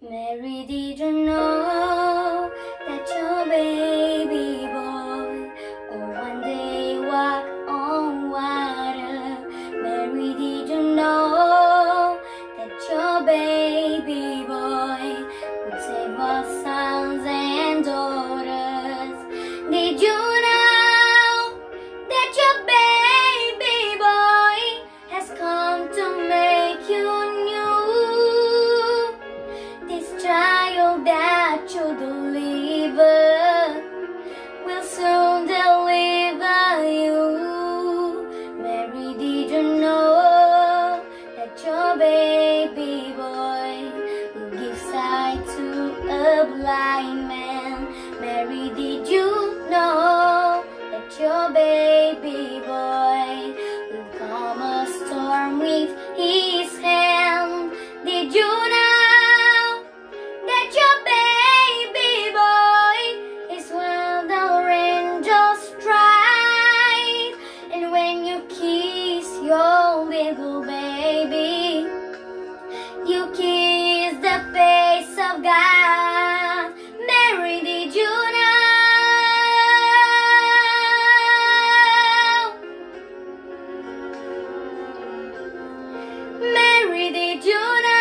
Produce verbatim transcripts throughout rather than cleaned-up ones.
Mary, did you know that your baby boy will one day walk on water? Mary, did you know that your baby boy would save our sons and daughters? Did you know that your baby boy has come to make you new? This child that you deliver will soon deliver you. Mary, did you know that your baby boy will give sight to a blind man? Mary, did you know that your baby boy will calm a storm with his hand? Did you know that your baby boy is when the angels strike? And when you kiss your little baby, you kiss the face of God. Mary, did you know? Mary, did you know?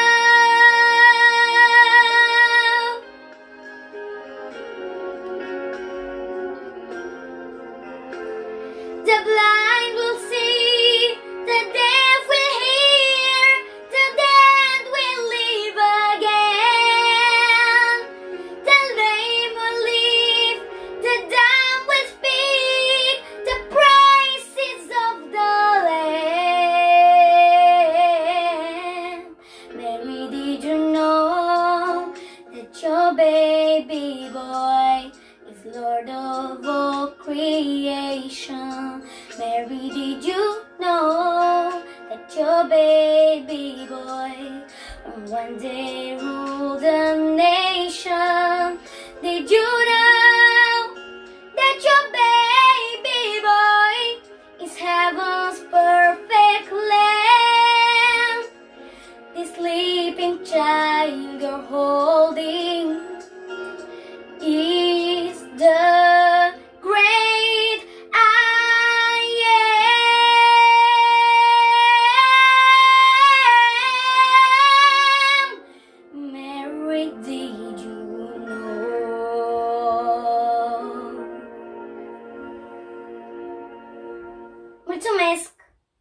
The blind will see, the deaf will hear, the dead will live again. The lame will live, the dumb will speak, the praises of the Lamb. Mary, did you know that your baby boy is Lord of all creation? Mary, did you know that your baby boy will one day rule the nation? Did you know that your baby boy is heaven's perfect lamb? The sleeping child you're holding is the great I am. Mary, did you know? Mulțumesc!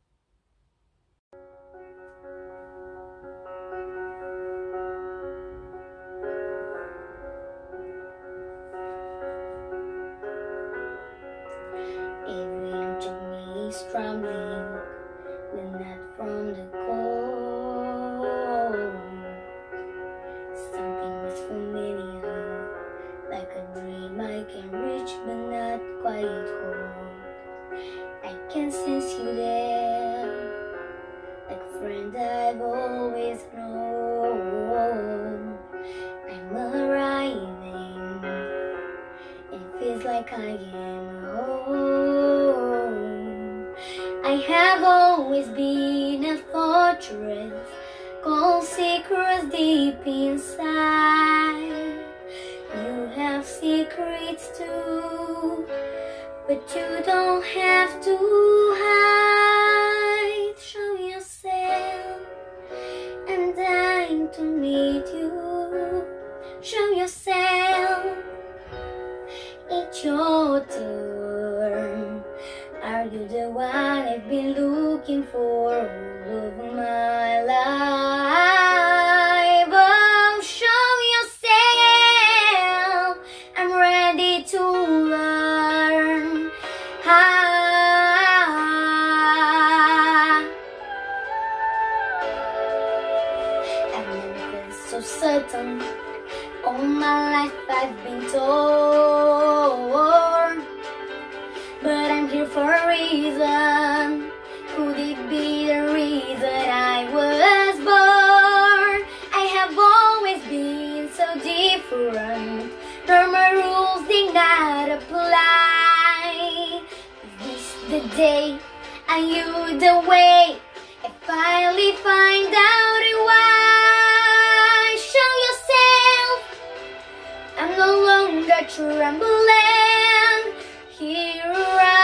Every inch of me is trembling, but not from the cold. Something is familiar, like a dream I can reach but not quite hold. I can sense you there, like a friend I've always known. I'm arriving, it feels like I am home. I have always been a fortress, called secrets deep inside. You have secrets too, but you don't have to hide. Show yourself, I'm dying to meet you. Show yourself, it's your turn. Are you the one I've been looking for all over my life? Oh, show yourself, I'm ready to learn. Ah, I've never been so certain. All my life I've been torn, but I'm here for a reason. Could it be the reason I was born? I have always been so different. Normal rules did not apply. Is this the day? Are you the way? I finally find out why. Show yourself. no longer trembling. Here I